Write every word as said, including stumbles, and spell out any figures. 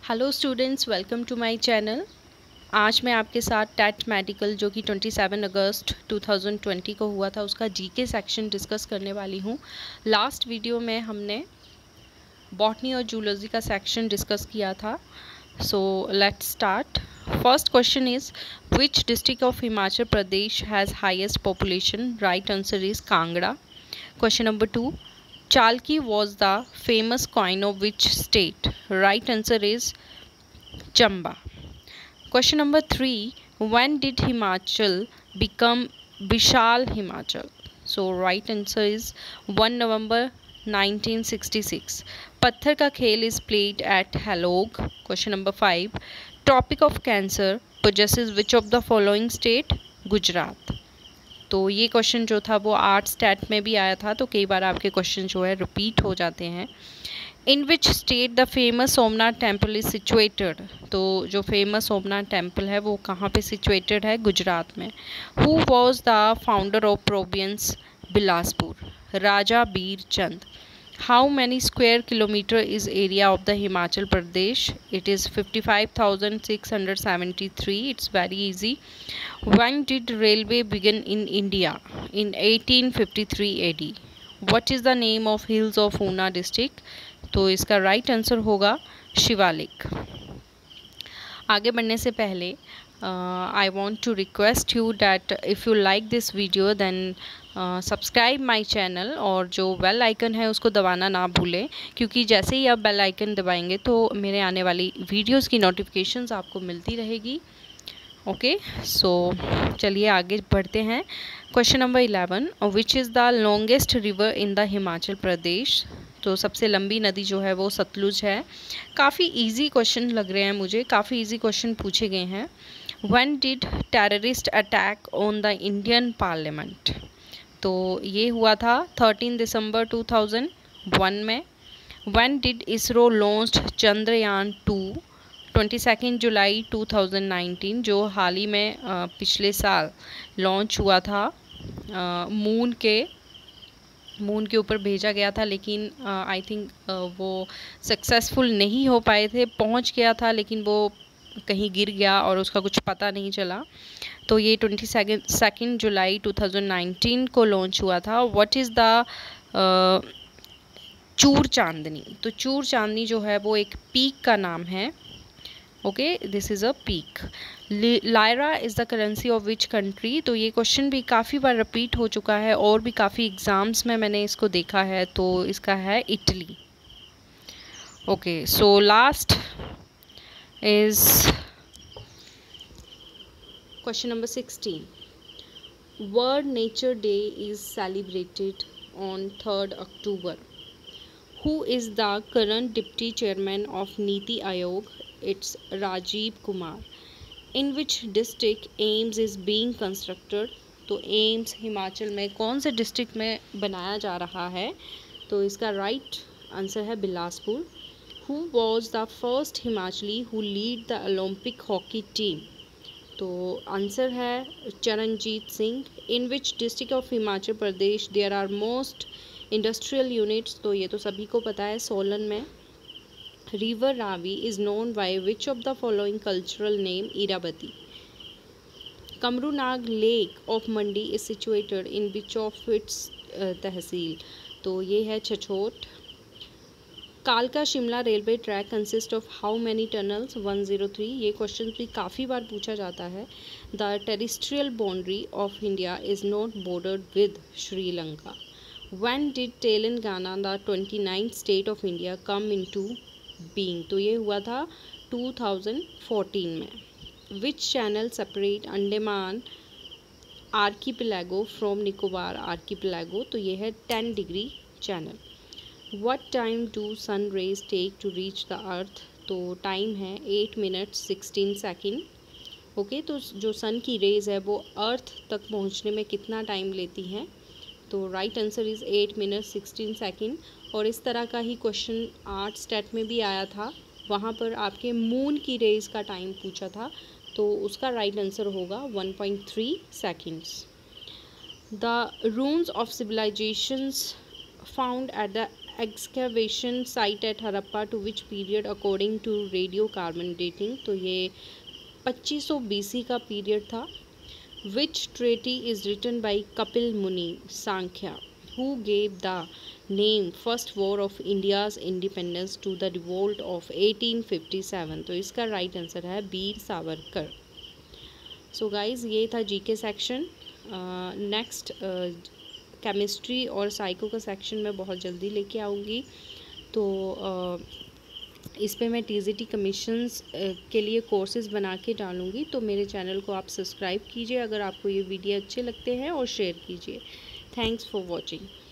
Hello students, welcome to my channel. आज मैं आपके साथ टेट मेडिकल जो कि सत्ताईस अगस्त दो हज़ार बीस को हुआ था उसका जीके सेक्शन डिस्कस करने वाली हूँ। लास्ट वीडियो में हमने बॉटनी और जूलॉजी का सेक्शन डिस्कस किया था। So let's start. First question is which district of Himachal Pradesh has highest population? Right answer is Kangra. Question number two. Chalki was the famous coin of which state? Right answer is Chamba. Question number three. When did Himachal become Vishal Himachal? So right answer is first November nineteen sixty-six. Patthar ka khel is played at Halog. Question number five. Tropic of Cancer possesses which of the following state? Gujarat. तो ये question जो था वो art stat में भी आया था, तो कई बार आपके क्वेश्चन जो है रिपीट हो जाते हैं। In which state the famous Somnath temple is situated? तो जो फेमस सोमनाथ टेम्पल है वो कहाँ पे सिचुएटेड है? गुजरात में। Who was the founder of province Bilaspur? Raja Bir Chand. How many square kilometer is area of the Himachal Pradesh? It is fifty-five thousand six hundred seventy-three. It's very easy. When did railway begin in India? In eighteen fifty-three A D. What is the name of hills of Una district? तो इसका right answer होगा शिवालिक। आगे बढ़ने से पहले I want to request you that if you like this video then subscribe my channel और जो bell icon है उसको दबाना ना भूलें, क्योंकि जैसे ही आप बेल आइकन दबाएंगे तो मेरे आने वाली वीडियोस की नोटिफिकेशंस आपको मिलती रहेगी। ओके, सो चलिए आगे बढ़ते हैं। Question number eleven, which is the longest river in the Himachal Pradesh? तो सबसे लंबी नदी जो है वो सतलुज है। काफ़ी इजी क्वेश्चन लग रहे हैं मुझे, काफ़ी इजी क्वेश्चन पूछे गए हैं। When did terrorist attack on the Indian parliament? तो ये हुआ था तेरह दिसंबर दो हज़ार एक में। When did ISRO launched Chandrayaan two? बाईस जुलाई दो हज़ार उन्नीस, जो हाल ही में आ, पिछले साल लॉन्च हुआ था। आ, मून के मून के ऊपर भेजा गया था, लेकिन आई थिंक वो सक्सेसफुल नहीं हो पाए थे। पहुंच गया था लेकिन वो कहीं गिर गया और उसका कुछ पता नहीं चला। तो ये बाईस जुलाई दो हज़ार उन्नीस को लॉन्च हुआ था। व्हाट इज़ द चूर चांदनी? तो चूर चांदनी जो है वो एक पीक का नाम है। Okay, this is a peak. Lira is the currency of which country? तो ये क्वेश्चन भी काफ़ी बार रिपीट हो चुका है और भी काफ़ी एग्ज़ाम्स में मैंने इसको देखा है, तो इसका है Italy. Okay, so last is question number sixteen. World Nature Day is celebrated on third October. Who is the current deputy chairman of Niti Aayog? It's Rajiv Kumar. In which district AIIMS is being constructed? तो एम्स हिमाचल में कौन से district में बनाया जा रहा है? तो इसका राइट आंसर है Bilaspur. Who was the first Himachali who lead the Olympic hockey team? तो आंसर है Charanjit Singh. In which district of Himachal Pradesh there are most industrial units? तो ये तो सभी को पता है, सोलन में। River Ravi is known by which of the following cultural name? Iravati. Kamrunag lake of Mandi is situated in which of its tehsil? तो ये है छछोट। कालका Shimla railway track consist of how many tunnels? One zero three. ये क्वेश्चन भी काफ़ी बार पूछा जाता है। The terrestrial boundary of India is not bordered with Sri Lanka. When did Telangana the twenty ninth state of India come into being? तो ये हुआ था टू थाउज़ेंड फोर्टीन में। विच channel separate Andaman archipelago from Nicobar archipelago? तो ये है ten degree channel. What time do sun rays take to reach the earth? तो time है eight minute sixteen second. Okay, तो जो सन की रेज़ है वो अर्थ तक पहुंचने में कितना टाइम लेती हैं? तो right answer is eight minute sixteen second. और इस तरह का ही क्वेश्चन आर्ट स्टैट में भी आया था, वहाँ पर आपके मून की रेज़ का टाइम पूछा था, तो उसका राइट आंसर होगा one point three seconds. The runes of civilizations found at the excavation site at Harappa to which period according to radio carbon dating, तो ये पच्चीस सौ बीसी का पीरियड था। Which treaty is written by Kapil Muni Samkhya, who gave the name first war of India's independence to the revolt of eighteen fifty seven, तो इसका right answer है वीर सावरकर। सो गाइज़ ये था जीके सेक्शन। नेक्स्ट केमिस्ट्री और साइको का सेक्शन मैं बहुत जल्दी लेके आऊँगी। तो uh, इस पे मैं टीजीटी कमीशंस के लिए कोर्सेज बना के डालूँगी, तो मेरे चैनल को आप सब्सक्राइब कीजिए अगर आपको ये वीडियो अच्छे लगते हैं, और शेयर कीजिए। Thanks for watching.